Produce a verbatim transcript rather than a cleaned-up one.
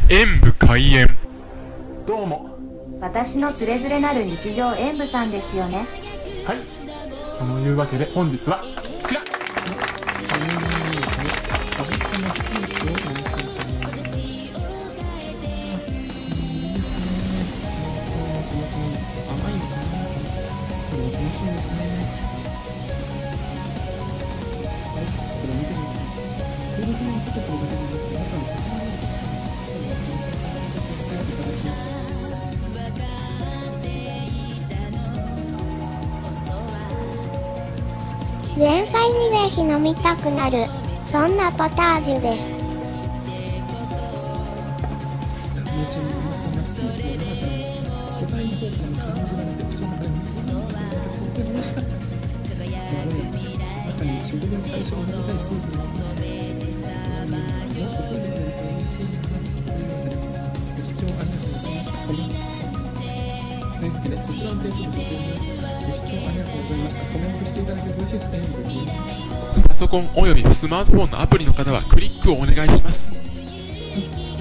演武開演。 どうも。 私のつれづれなる日常演武さんですよね。 はい。そのいうわけで本日はこちら。 前菜にぜひ飲みたくなる、そんなポタージュです。 パソコンおよびスマートフォンのアプリの方はクリックをお願いします。